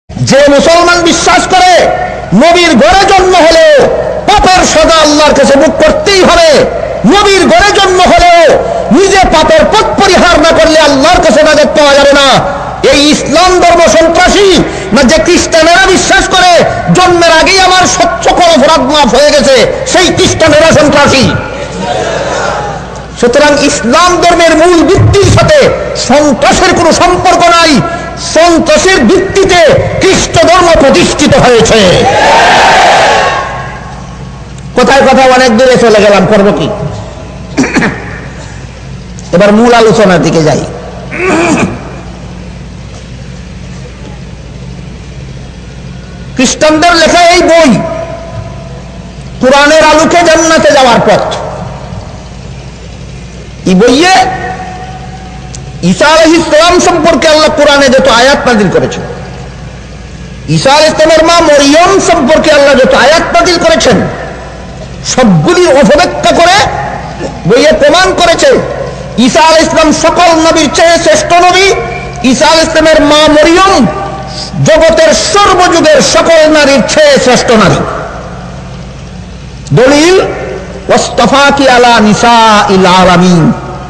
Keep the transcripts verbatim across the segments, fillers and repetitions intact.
যে মুসলমান বিশ্বাস করে নবীর ঘরে জন্ম হলেও পাপের সাজা আল্লাহর কাছে ভোগ করতেই হবে, নবীর ঘরে জন্ম হলেও নিজে পাপের পথ পরিহার না করলে আল্লাহর কাছে নাজাত পাওয়া যাবে না। এই ইসলাম ধর্ম সন্ত্রাসী না যে খ্রিস্টানেরা বিশ্বাস করে জন্মের আগেই আমার সকল অপরাধ মাফ হয়ে গেছে, সেই খ্রিস্টানেরা সন্ত্রাসী। সুতরাং ইসলাম ধর্মের মূল ভিত্তির সাথে সন্ত্রাসের কোনো সম্পর্ক নাই। সন্ত্রাসের ভিত্তিতে খ্রিস্ট ধর্ম প্রতিষ্ঠিত হয়েছে। কোথায় কোথায় অনেক দূরে চলে গেলাম, করবো কি? এবার মূল আলোচনার দিকে যাই। খ্রিস্টানদের লেখা এই বই কোরআনের আলোকে জান্নাতে যাওয়ার পথ। এই বইয়ে ঈসা আলাইহিস সালাম সম্পর্কে আল্লাহ কোরআনে যত আয়াত নাযিল করেছেন, ঈসা আলাইহিস সালামের মা মরিয়ম সম্পর্কে আল্লাহ যত আয়াত নাযিল করেছেন, সবগুলি অপব্যাখ্যা করে বইয়ে প্রমাণ করেছে ঈসা আলাইহিস সালাম সকল নবীর চেয়ে শ্রেষ্ঠ নবী। ঈসা আলাইহিস সালামের মা মরিয়ম জগতের সর্বযুগের সকল নারীর চেয়ে শ্রেষ্ঠ নারী। দলিল ওয়াসতাফাকি আলা নিসাইল আলামিন।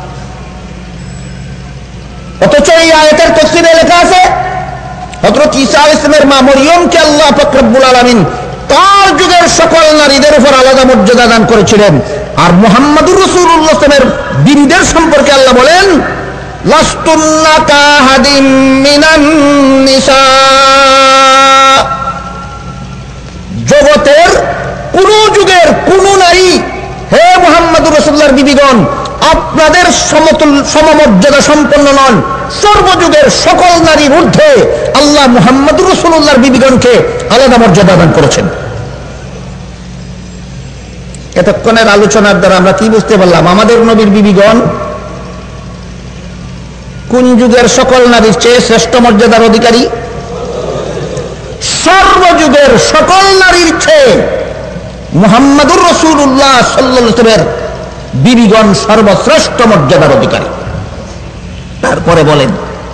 অথচ এই আয়াতের তাফসীরে লেখা আছে হযরত ঈসা আলাইহিস সালামের মা মরিয়মকে আল্লাহ পাক রব্বুল আলামিন তার যুগের সকল নারীদের উপর আলাদা মর্যাদা দান করেছিলেন। আর মুহাম্মদুর রাসূলুল্লাহ সাল্লাল্লাহু আলাইহি ওয়াসাল্লামের বিবিদের সম্পর্কে আল্লাহ বলেন লাস্তুন্না কাহাদিম মিনান নিসা। জগতের কোন যুগের কোন নারী, হে মুহাম্মদুর রাসূলুল্লাহর বিবিগণ, আপনাদের সমতুল সমমর্যাদা সম্পন্ন নন। সর্বযুগের সকল নারীর ঊর্ধ্বে আল্লাহ মুহাম্মদুর রাসূলুল্লাহর বিবিগণকে আলাদা মর্যাদা দান করেছেন। এতক্ষণের আলোচনার দ্বারা আমরা কি বুঝতে পারলাম? আমাদের নবীর বিবিগণ কোন যুগের সকল নারীর চেয়ে শ্রেষ্ঠ মর্যাদার অধিকারী? সর্বযুগের সকল নারীর চেয়ে মুহাম্মদুর রাসূলুল্লাহ সাল্লাল্লাহু আলাইহি ওয়াসাল্লামের বিবিগণ সর্বশ্রেষ্ঠ মর্যাদার অধিকারী। তারপরে বলেন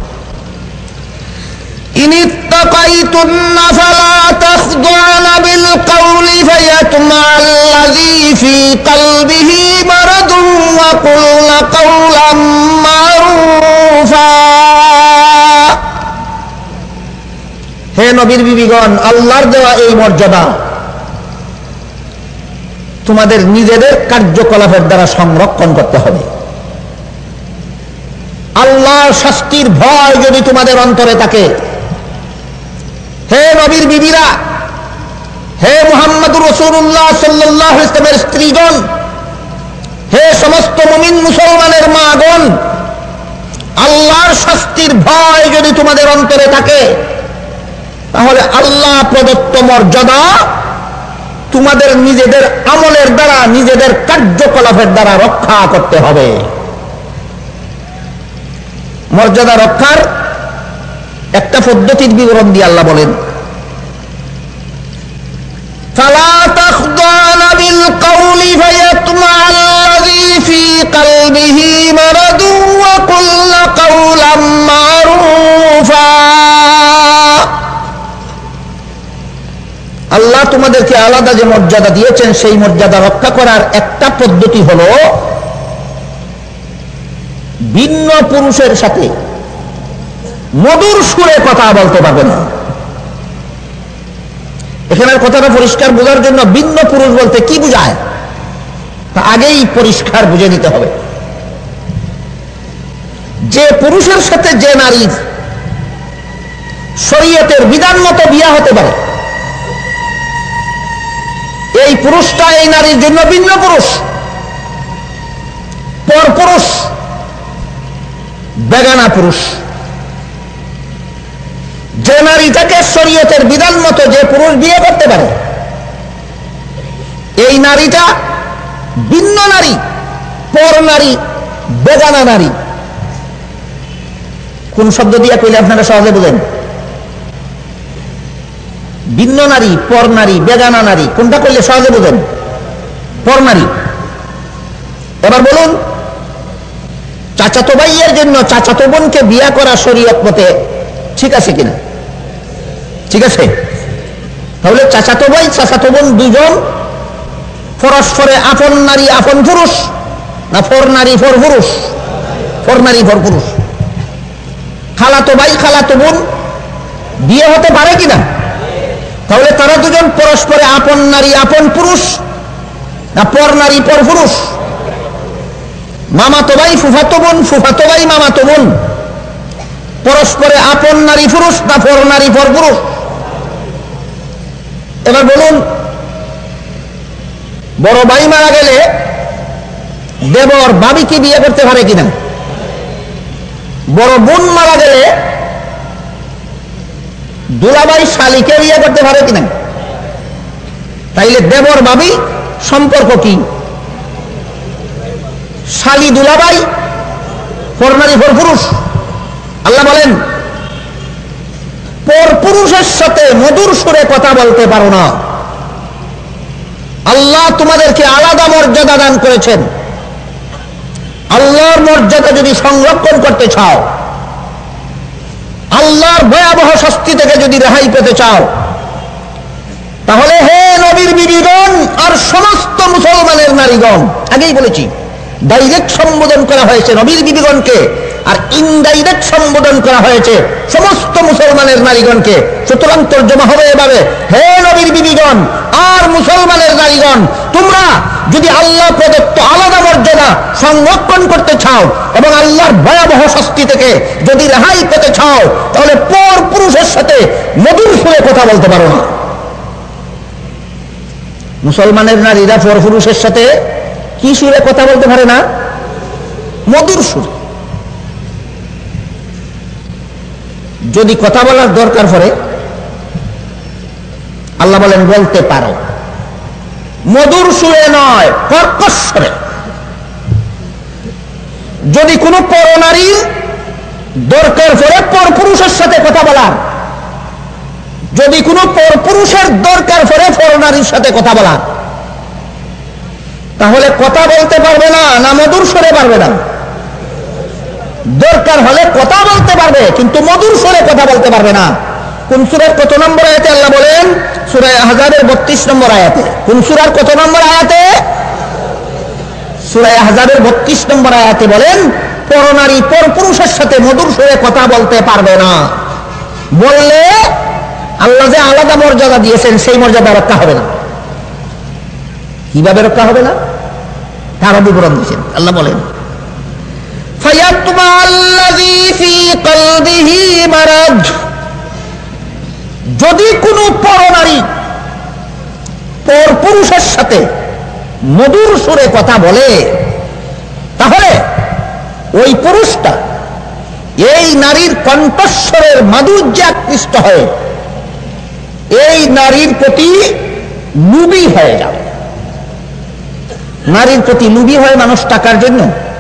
ইনিত্তাকাইতুন্না ফালা তাখদুনা বিল কাওলি ফায়াতমাল্লাযী ফী কলবিহি মারাদুন ওয়া কুলনা কাওলাম মারুফা। হে নবীর বিবিগণ, আল্লাহর দেওয়া এই মর্যাদা তোমাদের নিজেদের কার্যকলাপের দ্বারা সংরক্ষণ করতে হবে। আল্লাহর শাস্তির ভয় যদি তোমাদের অন্তরে থাকে, হে নবীর বিবিরা, হে মুহাম্মদুর রাসূলুল্লাহ সাল্লাল্লাহু আলাইহি ওয়াসাল্লামের স্ত্রীগণ, হে সমস্ত মুমিন মুসলমানের মাগণ, আল্লাহর শাস্তির ভয় যদি তোমাদের অন্তরে থাকে, তাহলে আল্লাহ প্রদত্ত মর্যাদা তোমাদের নিজেদের আমলের দ্বারা, নিজেদের কার্যকলাপের দ্বারা রক্ষা করতে হবে। মর্যাদা রক্ষার একটা পদ্ধতির বিবরণ দিয়ে আল্লাহ বলেন ফালা তাখদানা বিল কাওলি ফায়াতমাল্লাযী ফী কলবিহি মারাদুন ওয়া কুলনা কাওলাম মারুফা। আল্লাহ তোমাদেরকে আলাদা যে মর্যাদা দিয়েছেন, সেই মর্যাদা রক্ষা করার একটা পদ্ধতি হলো ভিন্ন পুরুষের সাথে মধুর সুরে কথা বলতে পারবে না। এখানের কথাটা পরিষ্কার বোঝার জন্য ভিন্ন পুরুষ বলতে কি বোঝায় তা আগেই পরিষ্কার বুঝে নিতে হবে। যে পুরুষের সাথে যে নারীর শরীয়তের বিধান মতো বিয়া হতে পারে, এই পুরুষটা এই নারীর জন্য ভিন্ন পুরুষ, পর পুরুষ, বেগানা পুরুষ। যে নারীটাকে শরীয়তের বিধান মতো যে পুরুষ বিয়ে করতে পারে, এই নারীটা ভিন্ন নারী, পর নারী, বেগানা নারী। কোন শব্দ দিয়ে কইলে আপনারা সহজে বুঝেন? ভিন্ন নারী, পর নারী, বেগানা নারী, কোনটা করলে সহজে বুঝেন? পর নারী। এবার বলুন, চাচাতো ভাইয়ের জন্য চাচাতো বোনকে বিয়া করা শরীয়ত মতে ঠিক আছে কিনা? ঠিক আছে? তাহলে চাচাতো ভাই চাচাতো বোন দুজন পরস্পরে আপন নারী আপন পুরুষ না ফর নারী ফর পুরুষ? ফর নারী ফর পুরুষ। খালাতো ভাই খালাতো বোন বিয়ে হতে পারে কিনা? তাহলে তারা দুজন পরস্পরে আপন নারী আপন পুরুষ না পর নারী পর পুরুষ? মামাতো ভাই ফুফাতো বোন ফুফাতো ভাই মামাতো বোন পরস্পরে আপন নারী পুরুষ না পর নারী পর পুরুষ? এবার বলুন, বড় ভাই মারা গেলে দেবর ভাবিকে বিয়ে করতে পারে কিনা? বড় বোন মারা গেলে দুলাভাই শালিকে বিয়ে করতে পারে কিনা? তাইলে দেবর ভাবি সম্পর্ক কি? শালি দুলাভাই পর নারী পর পুরুষ? আল্লাহ বলেন পর পুরুষের সাথে মধুর সুরে কথা বলতে পারো না। আল্লাহ তোমাদেরকে আলাদা মর্যাদা দান করেছেন। আল্লাহর মর্যাদা যদি সংরক্ষণ করতে চাও, আল্লাহর ভয়াবহ শাস্তি থেকে যদি রেহাই পেতে চাও, তাহলে হে নবীর বিবিগণ আর সমস্ত মুসলমানের নারীগণ, আগেই বলেছি ডাইরেক্ট সম্বোধন করা হয়েছে নবীর বিবিগণকে, আর ইনডাইরেক্ট সম্বোধন করা হয়েছে সমস্ত মুসলমানের নারীগণকে। সুতরাং তর্জমা হবে এভাবে, হে নবীর বিবিগণ আর মুসলমানের নারীগণ, তোমরা যদি আল্লাহ প্রদত্ত আলাদা মর্যাদা সংরক্ষণ করতে চাও এবং আল্লাহর ভয়াবহ শাস্তি থেকে যদি রেহাই পেতে চাও, তাহলে পর পুরুষের সাথে মধুর সুরে কথা বলতে পারো না। মুসলমানের নারীরা পর পুরুষের সাথে কি সুরে কথা বলতে পারে না? মধুর সুরে। যদি কথা বলার দরকার পড়ে আল্লাহ বলেন বলতে পারো, মধুর সুরে নয়, কর্কশ সুরে। যদি কোনো পরনারীর দরকার পড়ে পর পুরুষের সাথে কথা বলার, যদি কোনো পর পুরুষের দরকার পড়ে পরনারীর সাথে কথা বলার, তাহলে কথা বলতে পারবে না না মধুর সুরে পারবে না? দরকার হলে কথা বলতে পারবে কিন্তু মধুর সুরে কথা বলতে পারবে না। কোন সূরার কত নম্বর আয়াতে আল্লাহ বলেন? সূরা আহজাবের বত্রিশ নম্বর আয়াতে। কোন সূরার কত নম্বর আয়াতে? সূরা আহজাবের বত্রিশ নম্বর আয়াতে বলেন পরনারী পর পুরুষের সাথে মধুর সুরে কথা বলতে পারবে না। বললে আল্লাহ যে আলাদা মর্যাদা দিয়েছেন সেই মর্যাদা রক্ষা হবে না। কিভাবে রক্ষা হবে না? তার বিবরণ দিয়েছেন। আল্লাহ বলেন ফায়াতমা আল্লাযী ফী কলবিহি মারাদ, যদি কোনো পরনারী পর পুরুষের সাথে মধুর সুরে কথা বলে, তাহলে ওই পুরুষটা এই নারীর কণ্ঠস্বরের মাধুর্যে আকৃষ্ট হয়ে এই নারীর প্রতি লুবি হয়ে যাবে। নারীর প্রতি লুবি হয় মানুষ টাকার জন্য,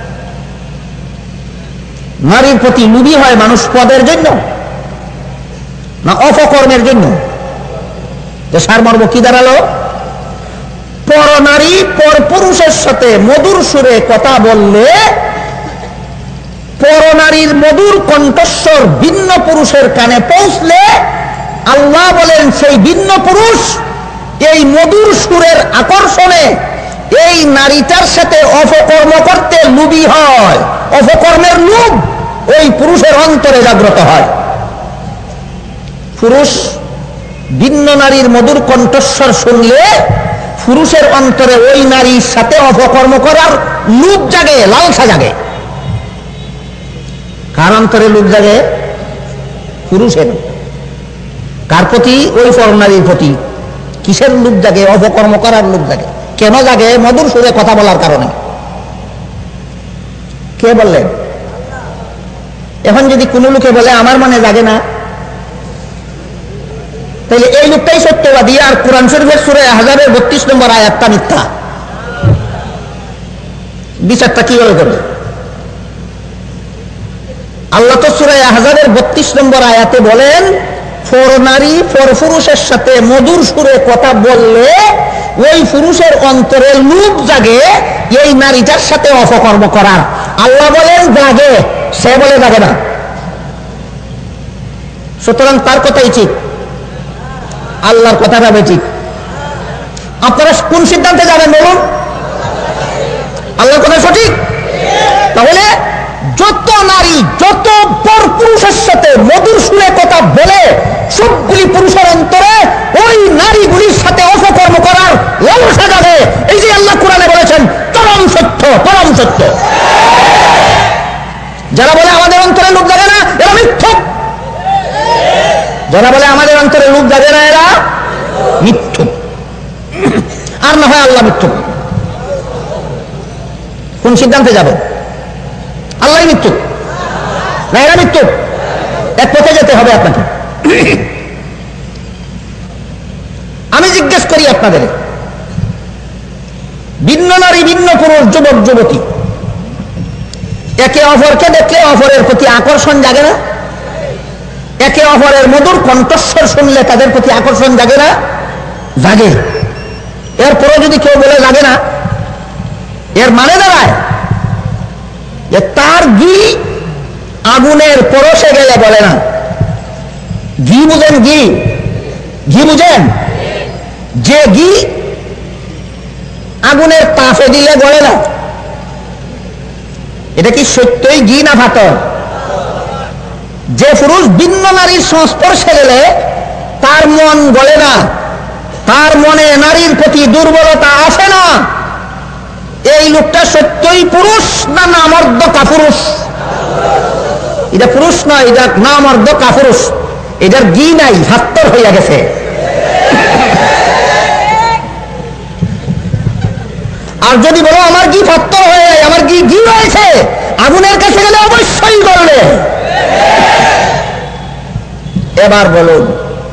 নারীর প্রতি লুবি হয় মানুষ পদের জন্য না অপকর্মের জন্য? সারমর্ম কি দাঁড়ালো? পরনারী পর পুরুষের সাথে মধুর সুরে কথা বললে পরনারীর মধুর কণ্ঠস্বর ভিন্ন পুরুষের কানে পৌঁছলে আল্লাহ বলেন সেই ভিন্ন পুরুষ এই মধুর সুরের আকর্ষণে এই নারীটার সাথে অপকর্ম করতে লুবি হয়। অপকর্মের লোভ ওই পুরুষের অন্তরে জাগ্রত হয়। পুরুষ ভিন্ন নারীর মধুর কণ্ঠস্বর শুনলে পুরুষের অন্তরে ওই নারীর সাথে অপকর্ম করার লোভ জাগে, লালসা জাগে। কার অন্তরে লোভ জাগে? পুরুষের। কার প্রতি? ওই পরনারীর প্রতি। কিসের লোভ জাগে? অপকর্ম করার লোভ জাগে। কেন জাগে? মধুর সুরে কথা বলার কারণে। কে বললেন? এখন যদি কোন লোকে বলে আমার মনে জাগে না, তাহলে এই লোকটাই সত্যবাদী আর কোরআন শরীফের সূরা আহজাবের বত্রিশ নম্বর আয়াতটা মিথ্যা। বিচারটা কিভাবে করবে? আল্লাহ তো সূরা আহজাবের বত্রিশ নম্বর আয়াতে বলেন পরনারী পর পুরুষের সাথে মধুর সুরে কথা বললে ওই পুরুষের অন্তরে লোভ জাগে এই নারীটার সাথে অপকর্ম করার। আল্লাহ বলেন জাগে, সে বলে জাগে না। সুতরাং তার কথাই ঠিক। আল্লাহর কথাটা বেঠিক। আপনারা কোন সিদ্ধান্তে যাবেন বলুন? আল্লাহর কথা সঠিক। তাহলে যত নারী যত পর পুরুষের সাথে মধুর সুরে কথা বলে সবগুলি পুরুষের অন্তরে ওই নারীগুলির সাথে অপকর্ম করার লালসা যাবে। এই যে আল্লাহ কোরআনে বলেছেন পরম সত্য, পরম সত্য। যারা বলে আমাদের অন্তরে লোভ জাগে না, এরা মিথ্যুক। যারা বলে আমাদের অন্তরে লোভ জাগে না, এরা মিথ্যুক। আর না হয় আল্লাহ মিথ্যুক। কোন সিদ্ধান্তে যাবে? আল্লাহ মিথ্যুক না এরা মিথ্যুক? এক পথে যেতে হবে আপনাকে। আমি জিজ্ঞেস করি আপনাদের, ভিন্ন নারী ভিন্ন পুরুষ যুবক যুবতী একে অপরকে দেখলে অপরের প্রতি আকর্ষণ জাগে না? একে অপরের মধুর কণ্ঠস্বর শুনলে তাদের প্রতি আকর্ষণ জাগে না? জাগে। এরপরে যদি কেউ বলে জাগে না, এর মানে দাঁড়ায় যে তার ঘি আগুনের পরশে গেলে বলে না। ঘি বুঝেন? ঘি ঘি বুঝেন? যে ঘি আগুনের তাপে দিলে গলে না, এটা কি সত্যই ঘি না ফাটল? যে পুরুষ ভিন্ন নারীর সংস্পর্শে গেলে তার মন গলে না, তার মনে নারীর প্রতি দুর্বলতা আসে না, এই লোকটা সত্যই পুরুষ না নামর্দ কাপুরুষ? এটা পুরুষ নয়, এটা নামর্দ কাপুরুষ। এটার ঘি নাই, হাত্তর হইয়া গেছে। আর যদি বলো আমার ঘি ফাত্তর হয়ে আমার ঘি ঘি রয়েছে, আগুনের কাছে গেলে অবশ্যই গলবে। এবার বলুন,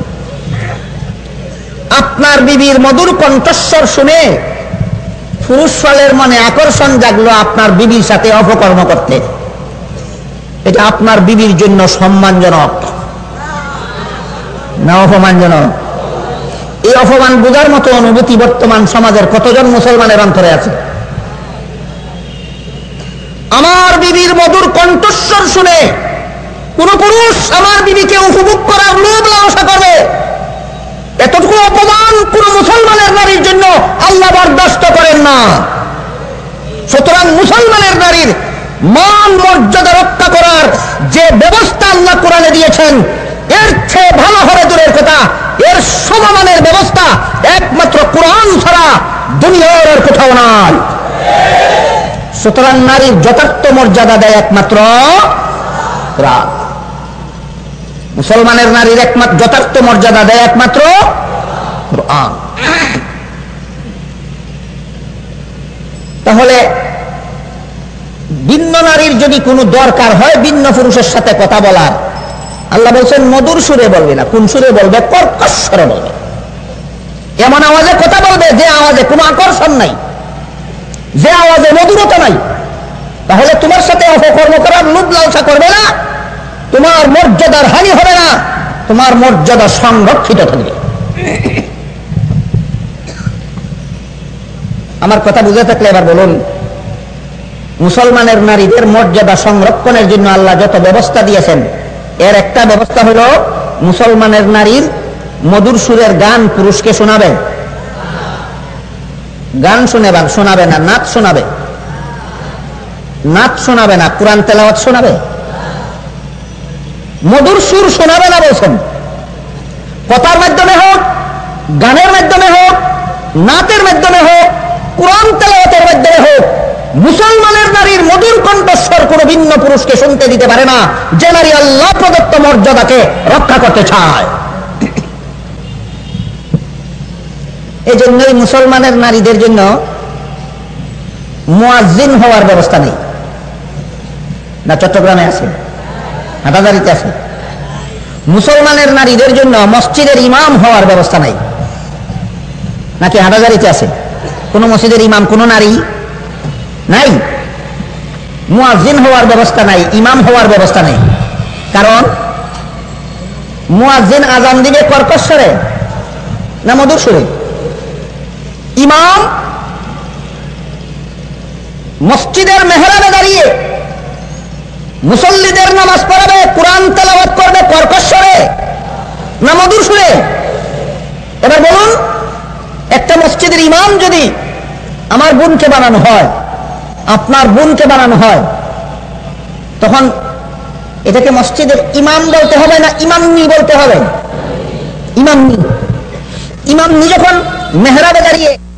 আপনার বিবির মধুর কণ্ঠস্বর শুনে পুরুষ ফলের মনে আকর্ষণ জাগলো আপনার বিবির সাথে অপকর্ম করতে, এটা আপনার বিবির জন্য সম্মানজনক না অপমানজনক? এই অপমান বোঝার মতো অনুভূতি বর্তমান সমাজের কতজন মুসলমানের অন্তরে আছে? আমার বিবির মধুর কণ্ঠস্বর শুনে কোন পুরুষ আমার বিবিকে উপভোগ করার লোভ লালসা করবে, এতটুকু অপমান কোন মুসলমানের নারীর জন্য আল্লাহ বরদাস্ত করেন না। সুতরাং মুসলমানের নারীর মান মর্যাদা রক্ষা করার যে ব্যবস্থা আল্লাহ কোরআনে দিয়েছেন, এর চেয়ে ভালো হবে দূরের কথা, এর সমমানের ব্যবস্থা একমাত্র কোরআন ছাড়া দুনিয়ার আর কোথাও নাই। সুতরাং নারীর যথার্থ মর্যাদা দেয় একমাত্র কোরআন। মুসলমানের নারীর একমাত্র যথার্থ মর্যাদা দেয় একমাত্র কোরআন। তাহলে ভিন্ন নারীর যদি কোনো দরকার হয় ভিন্ন পুরুষের সাথে কথা বলার, আল্লাহ বলছেন মধুর সুরে বলবে না। কোন সুরে বলবে? কর্কশ স্বরে বলবে। এমন আওয়াজে কথা বলবে যে আওয়াজে কোনো আকর্ষণ নাই, যে আওয়াজে মধুরতা নাই। তাহলে তোমার সাথে অপকর্ম করার লোভ লালসা করবে না, তোমার মর্যাদার হানি হবে না, তোমার মর্যাদা সংরক্ষিত থাকবে। আমার কথা বুঝে থাকলে এবার বলুন, মুসলমানের নারীদের মর্যাদা সংরক্ষণের জন্য আল্লাহ যত ব্যবস্থা দিয়েছেন, এর একটা ব্যবস্থা হলো মুসলমানের নারীর মধুর সুরের গান পুরুষকে শোনাবে। গান শুনে শোনাবে না, নাচ শোনাবে। নাচ শোনাবে না, কোরআন তেলাওয়াত শোনাবে। মধুর সুর শোনাবে না বলছেন। কথার মাধ্যমে হোক, গানের মাধ্যমে হোক, নাচের মাধ্যমে হোক, কোরআন তেলাওয়াতের মাধ্যমে হোক, মুসলমানের নারীর মধুর কণ্ঠস্বর কোন ভিন্ন পুরুষকে শুনতে দিতে পারে না, যে নারী আল্লাহ প্রদত্ত মর্যাদাকে রক্ষা করতে চায়। এই জন্যই মুসলমানের নারীদের জন্য মুয়াজ্জিন হওয়ার ব্যবস্থা নেই। না চট্টগ্রামে আছে, হাটাজারিতে আছে। মুসলমানের নারীদের জন্য মসজিদের ইমাম হওয়ার ব্যবস্থা নাই, নাকি হাটাজারিতে আছে? কোন মসজিদের ইমাম কোন নারী নাই। মুয়াজ্জিন হওয়ার ব্যবস্থা নাই, ইমাম হওয়ার ব্যবস্থা নেই। কারণ মুয়াজ্জিন আযান দিবে কর্কশ স্বরে না মধুর সুরে? ইমাম মসজিদের মেহরাবে দাঁড়িয়ে মুসল্লিদের নামাজ পড়াবে, কোরআন তেলাওয়াত করবে কর্কশ স্বরে না মধুর সুরে? এবার বলুন, একটা মসজিদের ইমাম যদি আমার বোনকে বানানো হয়, আপনার বোনকে বানানো হয়, তখন এটাকে মসজিদের ইমাম বলতে হবে না ইমামনি বলতে হবে? ইমামনি। ইমামনি যখন মেহরাবে দাঁড়িয়ে